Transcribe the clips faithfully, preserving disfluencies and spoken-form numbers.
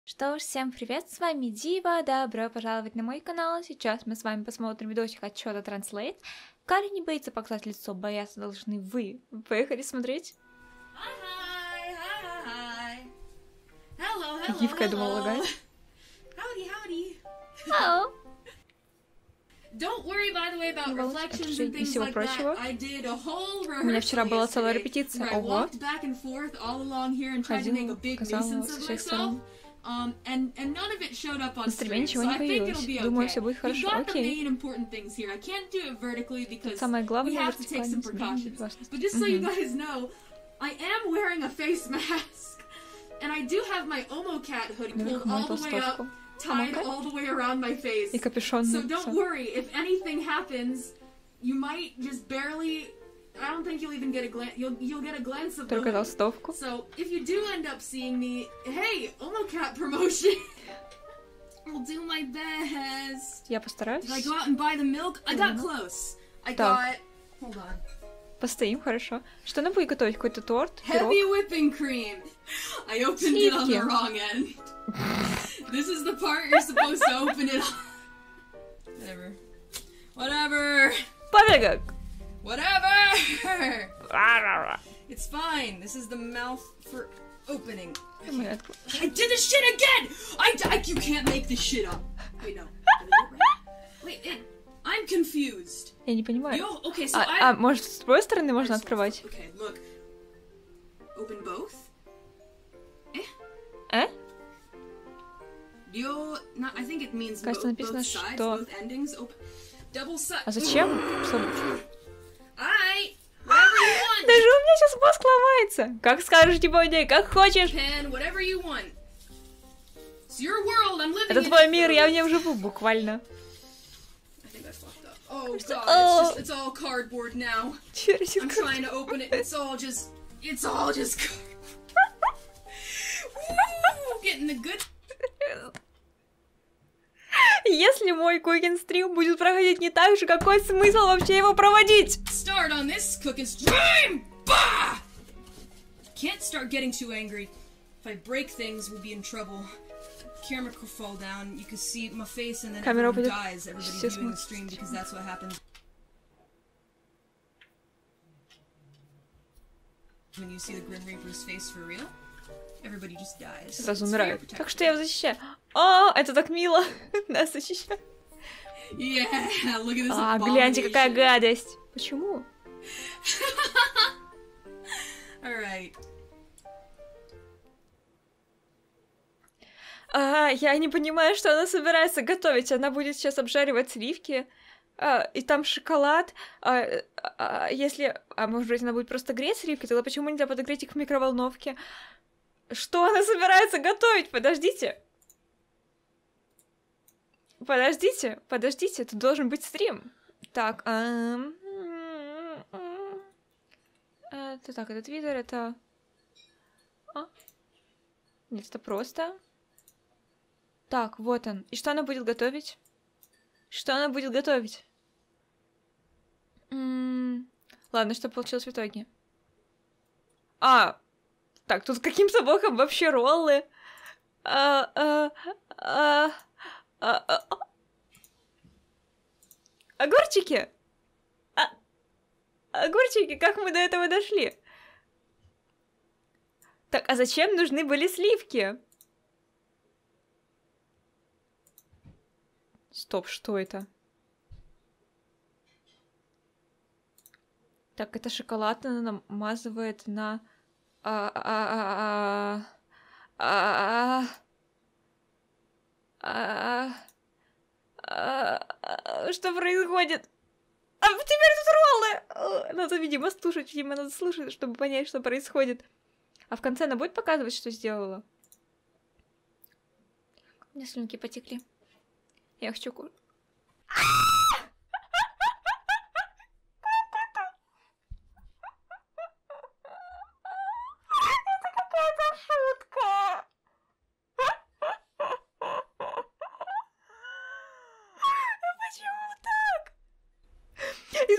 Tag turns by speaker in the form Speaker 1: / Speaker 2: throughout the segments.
Speaker 1: Что ж, всем привет, с вами Дива, добро пожаловать на мой канал. Сейчас мы с вами посмотрим видосик отчета Translate. Кари не боится показать лицо, бояться должны вы. Поехали смотреть. Гифка, я думала, лагает. Hello.
Speaker 2: Don't worry, by the way, about reflections and things like that. I did a whole rehearsal.
Speaker 1: У меня вчера была целая репетиция.
Speaker 2: I walked back and forth all along here and tried to make a big nuisance of myself. Um, and and none of it showed up on screen, so I think it'll be okay.
Speaker 1: Думаю, все будет хорошо.
Speaker 2: We've got the
Speaker 1: Окей.
Speaker 2: main important things here. I can't do it vertically because
Speaker 1: Самое главное,
Speaker 2: we have to take some precautions. But just so you guys know, I am wearing a face mask, and I do have my Omocat hoodie pulled all the way up, tied all the way around my face.
Speaker 1: И капюшон.
Speaker 2: So don't worry, if anything happens, you might just barely. I don't think you'll even get a glance. You'll you'll get a glance of
Speaker 1: Только толстовку.
Speaker 2: So if you do end up seeing me, hey, Omocat promotion. I'll do my best.
Speaker 1: Я постараюсь.
Speaker 2: Did I go out and buy the milk? I got close. I got. Hold on.
Speaker 1: Постоим, хорошо. Что она будет готовить? Какой-то торт?
Speaker 2: Heavy whipping cream. I opened it on the wrong end. This is the part you're supposed to open it on. Whatever. Whatever.
Speaker 1: Побегак.
Speaker 2: Whatever! It's fine. This is the mouth for opening. I, I did this shit again! I, I You can't make this shit up. Wait, no. Wait, it, I'm confused.
Speaker 1: Я не понимаю.
Speaker 2: Yo, okay, so
Speaker 1: а,
Speaker 2: I...
Speaker 1: а, может, с твоей стороны можно открывать?
Speaker 2: Okay, look. Open both. Eh?
Speaker 1: Э?
Speaker 2: Yo, no, I think it means
Speaker 1: Кажется,
Speaker 2: both,
Speaker 1: написано,
Speaker 2: both sides,
Speaker 1: что...
Speaker 2: both endings. Open... Double side.
Speaker 1: А зачем?
Speaker 2: I, whatever you want.
Speaker 1: Даже у меня сейчас мозг ломается. Как скажешь, Дибоня, как хочешь.
Speaker 2: Pen, whatever you want. It's your world, I'm living
Speaker 1: Это
Speaker 2: in
Speaker 1: твой
Speaker 2: it.
Speaker 1: мир, я в нем живу, буквально.
Speaker 2: I think I fucked up. Oh god,
Speaker 1: Oh.
Speaker 2: it's just, it's all cardboard now.
Speaker 1: Через
Speaker 2: I'm trying to open it, it's all just, it's all just Woo, getting the good.
Speaker 1: Если мой cooking стрим будет проходить не так же, какой смысл вообще его проводить?
Speaker 2: Start on this cooking stream! Bah! Can't start getting too angry. If I break things, we'll be in trouble. Camera could fall down. You can see my face, and then
Speaker 1: Камера
Speaker 2: everyone
Speaker 1: будет
Speaker 2: dies. Everybody viewing the stream because that's what happens when you see the Grim Reaper's face for real. Everybody just dies.
Speaker 1: Сразу умирает. Так что я его защищаю. О, это так мило. Нас защищает.
Speaker 2: Yeah, look at this.
Speaker 1: А, гляньте, какая гадость. Почему?
Speaker 2: Alright.
Speaker 1: А, я не понимаю, что она собирается готовить. Она будет сейчас обжаривать сливки. А, и там шоколад. А, а, если... А может быть, она будет просто греть сливки? Тогда почему нельзя подогреть их в микроволновке? Что она собирается готовить? Подождите. Подождите, подождите, тут должен быть стрим. Так, эм... это так, это твиттер, это... А? Нет, это просто... Так, вот он. И что она будет готовить? Что она будет готовить? М-м-м... Ладно, что получилось в итоге? А, так, тут каким-то боком вообще роллы. А, а, а, а, а, а. Огурчики! А, огурчики, как мы до этого дошли? Так, а зачем нужны были сливки? Стоп, что это? Так, это шоколад она намазывает на... А, а, а, а, а, а, а, что происходит? А теперь тут роллы! Надо, видимо, слушать, видимо, надо слушать, чтобы понять, что происходит. А в конце она будет показывать, что сделала? У меня слюнки потекли. Я хочу кушать.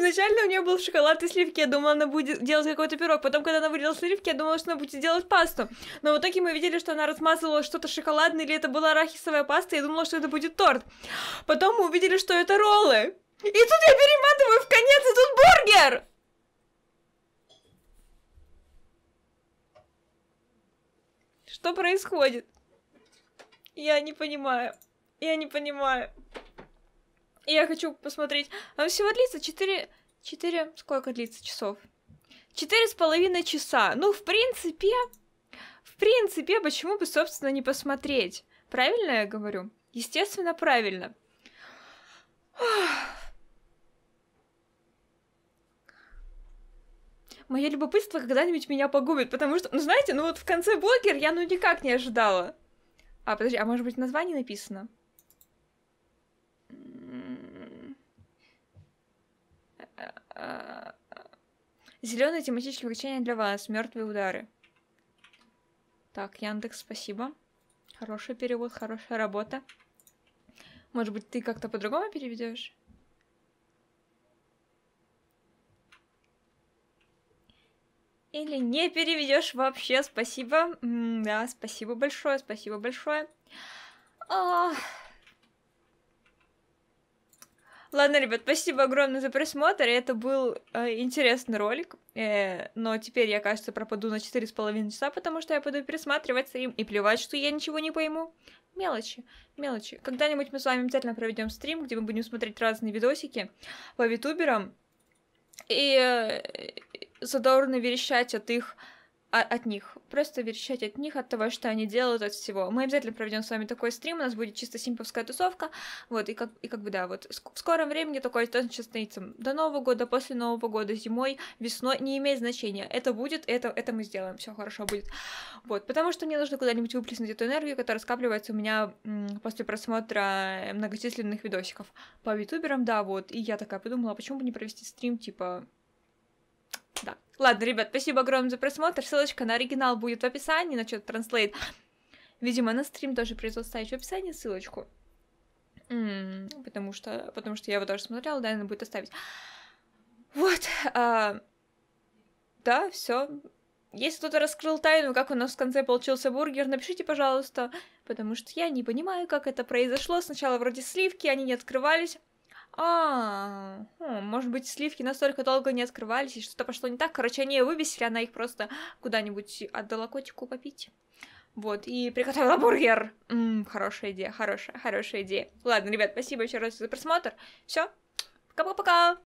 Speaker 1: изначально у нее был шоколад и сливки, я думала, она будет делать какой-то пирог. Потом, когда она вылила сливки, я думала, что она будет делать пасту. Но в итоге мы видели, что она размазывала что-то шоколадное, или это была арахисовая паста, и я думала, что это будет торт. Потом мы увидели, что это роллы. И тут я перематываю в конец, и тут бургер! Что происходит? Я не понимаю. Я не понимаю. Я хочу посмотреть. А всего длится четыре... четыре... Сколько длится часов? Четыре с половиной часа. Ну, в принципе... В принципе, почему бы, собственно, не посмотреть? Правильно я говорю? Естественно, правильно. Мое любопытство когда-нибудь меня погубит, потому что, ну, знаете, ну вот в конце бургер я ну никак не ожидала. А, подожди, а может быть название написано? Зеленые тематические выключения для вас. Мертвые удары. Так, Яндекс, спасибо. Хороший перевод, хорошая работа. Может быть, ты как-то по-другому переведешь? Или не переведешь вообще, спасибо. М да, спасибо большое, спасибо большое. А... Ладно, ребят, спасибо огромное за просмотр. Это был э, интересный ролик. Э, но теперь я, кажется, пропаду на четыре с половиной часа, потому что я пойду пересматривать стрим. И плевать, что я ничего не пойму. Мелочи, мелочи. Когда-нибудь мы с вами обязательно проведем стрим, где мы будем смотреть разные видосики по витуберам. И... Э, задорно верещать от их, а, от них. Просто верещать от них, от того, что они делают, от всего. Мы обязательно проведем с вами такой стрим, у нас будет чисто симповская тусовка, вот, и как, и как бы, да, вот, в скором времени такое точно состоится. До Нового года, после Нового года, зимой, весной, не имеет значения. Это будет, это, это мы сделаем, все хорошо будет. Вот, потому что мне нужно куда-нибудь выплеснуть эту энергию, которая скапливается у меня м, после просмотра многочисленных видосиков по ютуберам, да, вот, и я такая подумала, почему бы не провести стрим, типа... Да. Ладно, ребят, спасибо огромное за просмотр. Ссылочка на оригинал будет в описании, на что-то транслейт. Видимо, на стрим тоже придется ставить в описании ссылочку. М -м, потому что, потому что я его тоже смотрела, да, надо будет оставить. Вот. А... Да, все. Если кто-то раскрыл тайну, как у нас в конце получился бургер, напишите, пожалуйста, потому что я не понимаю, как это произошло. Сначала вроде сливки, они не открывались. А, хм, может быть, сливки настолько долго не открывались, и что-то пошло не так. Короче, они ее выбесили, она их просто куда-нибудь отдала котику попить. Вот, и приготовила бургер. М-м, хорошая идея, хорошая, хорошая идея. Ладно, ребят, спасибо еще раз за просмотр. Все, пока-пока.